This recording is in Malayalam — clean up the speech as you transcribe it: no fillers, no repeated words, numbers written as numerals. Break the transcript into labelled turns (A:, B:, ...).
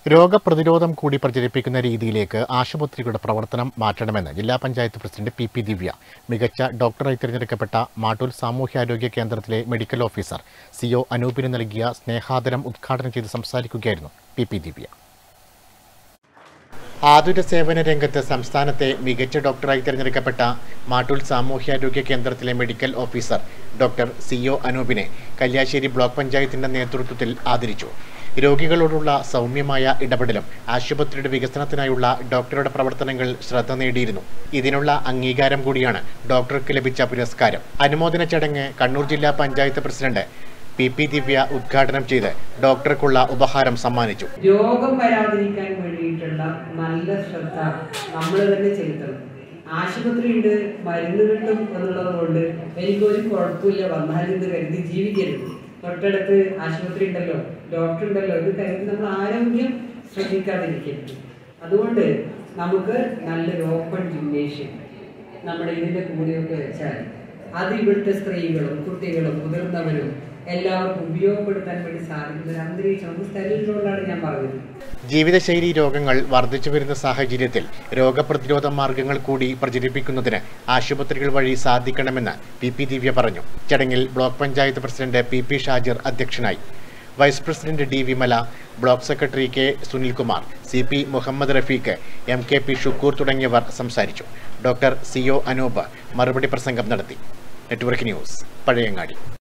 A: രോഗപ്രതിരോധം കൂടി പ്രചരിപ്പിക്കുന്ന രീതിയിലേക്ക് ആശുപത്രികളുടെ പ്രവർത്തനം മാറ്റണമെന്ന് ജില്ലാ പഞ്ചായത്ത് പ്രസിഡന്റ് പി ദിവ്യ മികച്ച ഡോക്ടറായി തിരഞ്ഞെടുക്കപ്പെട്ട മാട്ടൂൽ സാമൂഹ്യാരോഗ്യ കേന്ദ്രത്തിലെ മെഡിക്കൽ ഓഫീസർ CO അനൂപിന് നൽകിയ സ്നേഹാദരം ഉദ്ഘാടനം ചെയ്ത് സംസാരിക്കുകയായിരുന്നു പി ദിവ്യ. ആതുര സേവന രംഗത്ത് സംസ്ഥാനത്തെ മികച്ച ഡോക്ടറായി തിരഞ്ഞെടുക്കപ്പെട്ട മാട്ടൂൽ സാമൂഹ്യാരോഗ്യ കേന്ദ്രത്തിലെ മെഡിക്കൽ ഓഫീസർ ഡോക്ടർ CO അനൂപിനെ കല്യാശ്ശേരി ബ്ലോക്ക് പഞ്ചായത്തിന്റെ നേതൃത്വത്തിൽ ആദരിച്ചു. രോഗികളോടുള്ള സൗമ്യമായ ഇടപെടലും ആശുപത്രിയുടെ വികസനത്തിനായുള്ള ഡോക്ടറുടെ പ്രവർത്തനങ്ങൾ ശ്രദ്ധ നേടിയിരുന്നു. ഇതിനുള്ള അംഗീകാരം കൂടിയാണ് ഡോക്ടർക്ക് ലഭിച്ച പുരസ്കാരം. അനുമോദന ചടങ്ങ് കണ്ണൂർ ജില്ലാ പഞ്ചായത്ത് പ്രസിഡന്റ് പി ദിവ്യ ഉദ്ഘാടനം ചെയ്ത് ഡോക്ടർക്കുള്ള ഉപഹാരം സമ്മാനിച്ചു.
B: രോഗം വരാതിരിക്കാൻ വേണ്ടിയിട്ടുള്ള നല്ല ശ്രദ്ധ നമ്മൾ തന്നെ ചെലുത്തണം. ആശുപത്രി ഉണ്ട്, മരുന്ന് കിട്ടും എന്നുള്ളത് കൊണ്ട് എനിക്കൊരു കുഴപ്പമില്ല, വന്നാലെന്ന് കരുതി ജീവിക്കരുത്. തൊട്ടടുത്ത് ആശുപത്രി ഉണ്ടല്ലോ, ഡോക്ടർ ഉണ്ടല്ലോ, ഇത് കരുതി നമ്മൾ ആരോഗ്യം ശ്രദ്ധിക്കാതിരിക്കരുത്. അതുകൊണ്ട് നമുക്ക് നല്ലൊരു ഓപ്പൺ ജിംനേഷ്യം നമ്മുടെ ഇതിൻ്റെ കൂടെയൊക്കെ വെച്ചാൽ അത് ഇവിടുത്തെ സ്ത്രീകളും കുട്ടികളും മുതിർന്നവരും എല്ലാവർക്കും ഉപയോഗപ്പെടുത്താൻ വേണ്ടി സാധിക്കുന്ന ഒരു അന്തരീക്ഷം നമുക്ക് സ്ഥലങ്ങളിലുകൊണ്ടാണ് ഞാൻ പറഞ്ഞത്.
A: ജീവിതശൈലി രോഗങ്ങൾ വർദ്ധിച്ചു വരുന്ന സാഹചര്യത്തിൽ രോഗപ്രതിരോധ മാർഗങ്ങൾ കൂടി പ്രചരിപ്പിക്കുന്നതിന് ആശുപത്രികൾ വഴി സാധിക്കണമെന്ന് പി ദിവ്യ പറഞ്ഞു. ചടങ്ങിൽ block panchayat president P Shajir അധ്യക്ഷനായി. Vice president D Vimala, block secretary K Sunilkumar, CP Muhammad Rafeeq, MKP Shukkoor തുടങ്ങിയവർ സംസാരിച്ചു. ഡോക്ടർ CO അനൂപ് മറുപടി പ്രസംഗം നടത്തി. Network news, Pazhayangadi.